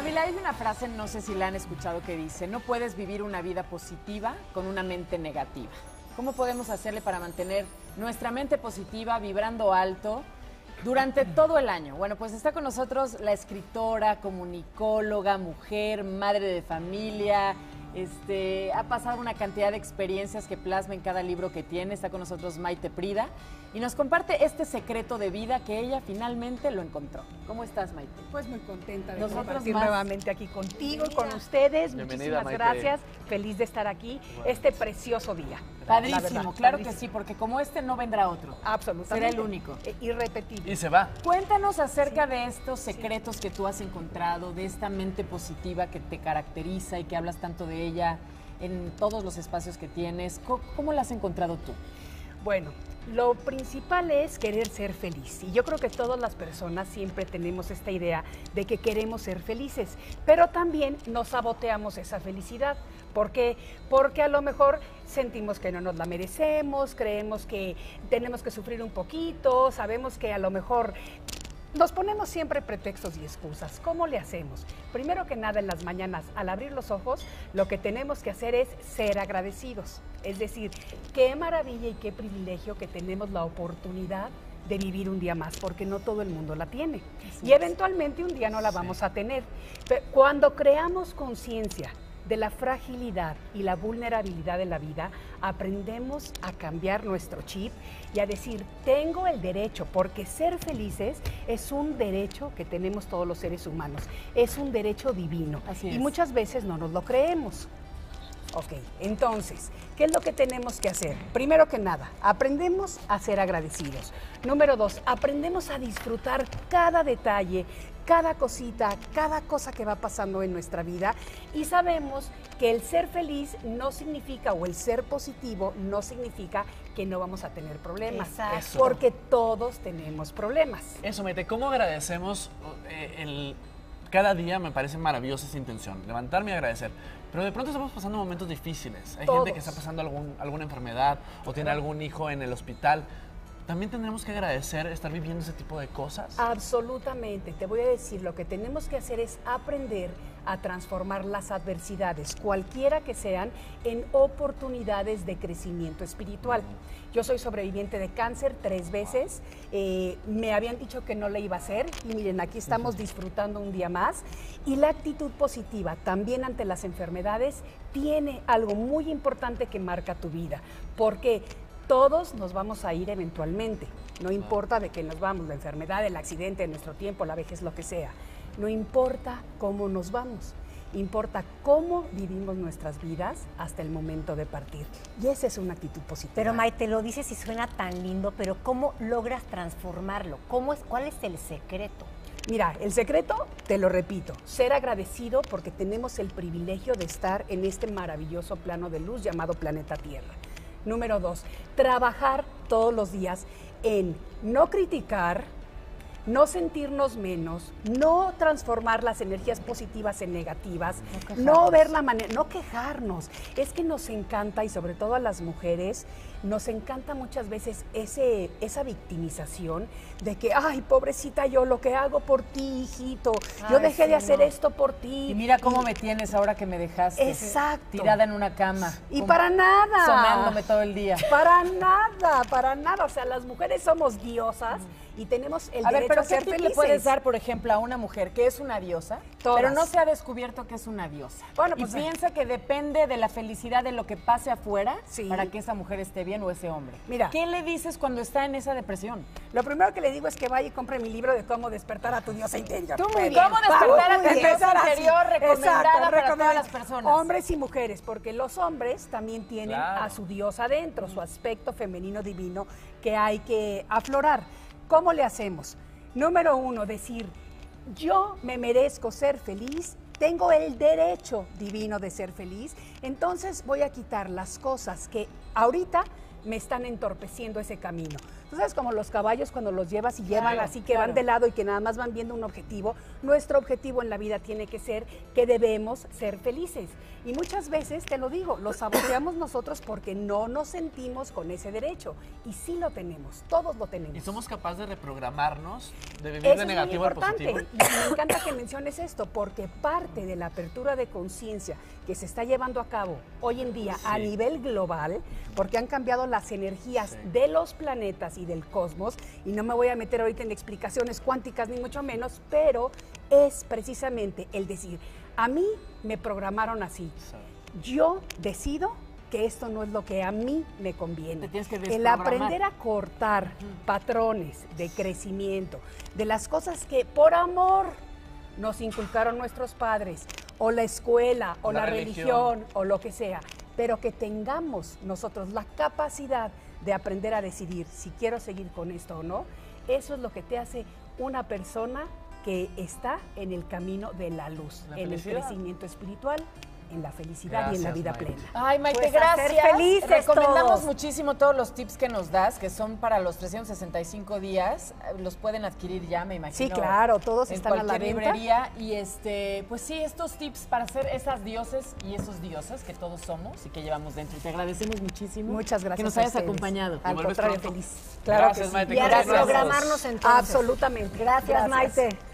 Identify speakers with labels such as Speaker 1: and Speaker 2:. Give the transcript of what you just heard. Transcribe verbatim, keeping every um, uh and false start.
Speaker 1: Familia, hay una frase, no sé si la han escuchado, que dice: no puedes vivir una vida positiva con una mente negativa. ¿Cómo podemos hacerle para mantener nuestra mente positiva, vibrando alto, durante todo el año? Bueno, pues está con nosotros la escritora, comunicóloga, mujer, madre de familia. Este, ha pasado una cantidad de experiencias que plasma en cada libro que tiene. Está con nosotros Maite Prida y nos comparte este secreto de vida que ella finalmente lo encontró. ¿Cómo estás, Maite?
Speaker 2: Pues muy contenta de
Speaker 1: Nosotros
Speaker 2: compartir
Speaker 1: más.
Speaker 2: nuevamente aquí contigo,
Speaker 1: Bienvenida.
Speaker 2: con ustedes.
Speaker 3: Bienvenida,
Speaker 2: Muchísimas
Speaker 3: Maite.
Speaker 2: gracias. Feliz de estar aquí este precioso día.
Speaker 1: Padrísimo,
Speaker 2: La verdad,
Speaker 1: claro
Speaker 2: padrísimo.
Speaker 1: que sí, porque como este no vendrá otro.
Speaker 2: Absolutamente.
Speaker 1: Será el único.
Speaker 2: Eh, Irrepetible.
Speaker 3: Y se va.
Speaker 1: Cuéntanos acerca de estos secretos que tú has encontrado, de esta mente positiva que te caracteriza y que hablas tanto de ella en todos los espacios que tienes. ¿Cómo, cómo la has encontrado tú?
Speaker 2: Bueno, lo principal es querer ser feliz. Y yo creo que todas las personas siempre tenemos esta idea de que queremos ser felices, pero también nos saboteamos esa felicidad. ¿Por qué? Porque a lo mejor sentimos que no nos la merecemos, creemos que tenemos que sufrir un poquito, sabemos que a lo mejor nos ponemos siempre pretextos y excusas. ¿Cómo le hacemos? Primero que nada, en las mañanas, al abrir los ojos, lo que tenemos que hacer es ser agradecidos. Es decir, qué maravilla y qué privilegio que tenemos la oportunidad de vivir un día más, porque no todo el mundo la tiene.
Speaker 1: Así
Speaker 2: y
Speaker 1: es.
Speaker 2: eventualmente un día no la
Speaker 3: Sí.
Speaker 2: vamos a tener. Pero cuando creamos conciencia de la fragilidad y la vulnerabilidad de la vida, aprendemos a cambiar nuestro chip y a decir, tengo el derecho, porque ser felices es un derecho que tenemos todos los seres humanos, es un derecho divino.
Speaker 1: Así
Speaker 2: y
Speaker 1: es.
Speaker 2: muchas veces no nos lo creemos. Ok, entonces, ¿qué es lo que tenemos que hacer? Primero que nada, aprendemos a ser agradecidos. Número dos, aprendemos a disfrutar cada detalle, cada cosita, cada cosa que va pasando en nuestra vida, y sabemos que el ser feliz no significa, o el ser positivo no significa que no vamos a tener problemas.
Speaker 3: Exacto.
Speaker 2: Porque todos tenemos problemas.
Speaker 3: Eso, Maite, ¿cómo agradecemos eh, el... Cada día me parece maravillosa esa intención, levantarme y agradecer. Pero de pronto estamos pasando momentos difíciles. Hay
Speaker 2: Todos.
Speaker 3: gente que está pasando algún, alguna enfermedad o tiene algún hijo en el hospital. ¿También tendremos que agradecer estar viviendo ese tipo de cosas?
Speaker 2: Absolutamente, te voy a decir, lo que tenemos que hacer es aprender a transformar las adversidades, cualquiera que sean, en oportunidades de crecimiento espiritual. Yo soy sobreviviente de cáncer tres veces, eh, me habían dicho que no le iba a hacer, y miren, aquí estamos disfrutando un día más, y la actitud positiva también ante las enfermedades tiene algo muy importante que marca tu vida, porque todos nos vamos a ir eventualmente, no importa de qué nos vamos, la enfermedad, el accidente, nuestro tiempo, la vejez, lo que sea. No importa cómo nos vamos, importa cómo vivimos nuestras vidas hasta el momento de partir. Y esa es una actitud positiva.
Speaker 4: Pero Maite, lo dices y suena tan lindo, pero ¿cómo logras transformarlo? ¿Cómo es, ¿Cuál es el secreto?
Speaker 2: Mira, el secreto, te lo repito, ser agradecido porque tenemos el privilegio de estar en este maravilloso plano de luz llamado planeta Tierra. Número dos, trabajar todos los días en no criticar, no sentirnos menos, no transformar las energías positivas en negativas,
Speaker 4: No
Speaker 2: no ver la manera, no quejarnos. Es que nos encanta, y sobre todo a las mujeres, nos encanta muchas veces ese, esa victimización de que, ay, pobrecita yo, lo que hago por ti, hijito, yo
Speaker 1: Ay,
Speaker 2: dejé
Speaker 1: sí,
Speaker 2: de hacer
Speaker 1: no.
Speaker 2: esto por ti.
Speaker 1: Y mira cómo me tienes ahora que me dejaste.
Speaker 2: Exacto.
Speaker 1: Tirada en una cama.
Speaker 2: Y
Speaker 1: como
Speaker 2: para nada.
Speaker 1: Someándome todo el día.
Speaker 2: Para nada, para nada. O sea, las mujeres somos diosas y tenemos el
Speaker 1: A ver,
Speaker 2: derecho
Speaker 1: pero
Speaker 2: a
Speaker 1: ¿qué
Speaker 2: ser
Speaker 1: tip
Speaker 2: felices.
Speaker 1: le puedes dar, por ejemplo, a una mujer que es una diosa,
Speaker 2: Todas.
Speaker 1: pero no se ha descubierto que es una diosa?
Speaker 2: Bueno,
Speaker 1: y
Speaker 2: pues,
Speaker 1: piensa que depende de la felicidad de lo que pase afuera
Speaker 2: Sí.
Speaker 1: para que esa mujer esté bien o ese hombre.
Speaker 2: Mira.
Speaker 1: ¿Qué le dices cuando está en esa depresión?
Speaker 2: Lo primero que le digo es que vaya y compre mi libro de cómo despertar a tu diosa interior.
Speaker 1: Tú muy
Speaker 2: Pero,
Speaker 1: bien. ¿Cómo despertar a
Speaker 2: muy
Speaker 1: tu
Speaker 2: bien.
Speaker 1: diosa
Speaker 2: Empezar así.
Speaker 1: interior? Recomendada
Speaker 2: Exacto,
Speaker 1: para
Speaker 2: recomendada.
Speaker 1: todas las personas.
Speaker 2: Hombres y mujeres, porque los hombres también tienen
Speaker 3: Claro.
Speaker 2: a su diosa adentro, su aspecto femenino divino que hay que aflorar. ¿Cómo le hacemos? Número uno, decir, yo me merezco ser feliz, tengo el derecho divino de ser feliz, entonces voy a quitar las cosas que ahorita me están entorpeciendo ese camino. Tú sabes, como los caballos cuando los llevas y llevan
Speaker 1: Claro,
Speaker 2: así que
Speaker 1: claro.
Speaker 2: van de lado y que nada más van viendo un objetivo. Nuestro objetivo en la vida tiene que ser que debemos ser felices. Y muchas veces, te lo digo, lo saboteamos nosotros porque no nos sentimos con ese derecho. Y sí lo tenemos, todos lo tenemos.
Speaker 3: Y somos capaces de reprogramarnos, de vivir
Speaker 2: Eso
Speaker 3: de
Speaker 2: es muy
Speaker 3: negativo al
Speaker 2: importante.
Speaker 3: positivo.
Speaker 2: Y me encanta que menciones esto, porque parte de la apertura de conciencia que se está llevando a cabo hoy en día a
Speaker 3: Sí.
Speaker 2: nivel global, porque han cambiado las energías
Speaker 3: Sí.
Speaker 2: de los planetas y del cosmos, y no me voy a meter ahorita en explicaciones cuánticas ni mucho menos, pero es precisamente el decir, a mí me programaron así, yo decido que esto no es lo que a mí me conviene.
Speaker 1: Te tienes que
Speaker 2: El
Speaker 1: desprogramar.
Speaker 2: aprender a cortar patrones de crecimiento, de las cosas que por amor nos inculcaron nuestros padres, o la escuela, o la,
Speaker 3: La
Speaker 2: religión.
Speaker 3: religión.
Speaker 2: o lo que sea, pero que tengamos nosotros la capacidad de aprender a decidir si quiero seguir con esto o no, eso es lo que te hace una persona que está en el camino de la luz,
Speaker 3: La
Speaker 2: en el
Speaker 3: felicidad.
Speaker 2: crecimiento espiritual, en la felicidad y en la
Speaker 3: Gracias,
Speaker 2: vida
Speaker 3: Maite.
Speaker 2: plena.
Speaker 1: Ay, Maite,
Speaker 4: Pues a ser
Speaker 1: gracias.
Speaker 4: felices
Speaker 1: Recomendamos
Speaker 4: todos.
Speaker 1: muchísimo todos los tips que nos das, que son para los trescientos sesenta y cinco días. Los pueden adquirir ya, me imagino.
Speaker 2: Sí, claro, todos
Speaker 1: en
Speaker 2: están a la
Speaker 1: cualquier
Speaker 2: venta.
Speaker 1: librería. Y este, pues sí, estos tips para ser esas dioses y esos dioses que todos somos y que llevamos dentro. Te agradecemos muchísimo.
Speaker 2: Muchas gracias
Speaker 1: que nos
Speaker 2: a
Speaker 1: hayas
Speaker 2: ustedes.
Speaker 1: acompañado.
Speaker 2: Al
Speaker 3: vuelves
Speaker 2: contrario,
Speaker 3: pronto.
Speaker 2: feliz. Claro
Speaker 3: Gracias,
Speaker 2: que sí.
Speaker 3: Maite.
Speaker 4: Y a
Speaker 3: Gracias.
Speaker 4: reprogramarnos entonces.
Speaker 2: Absolutamente.
Speaker 4: Gracias, Maite.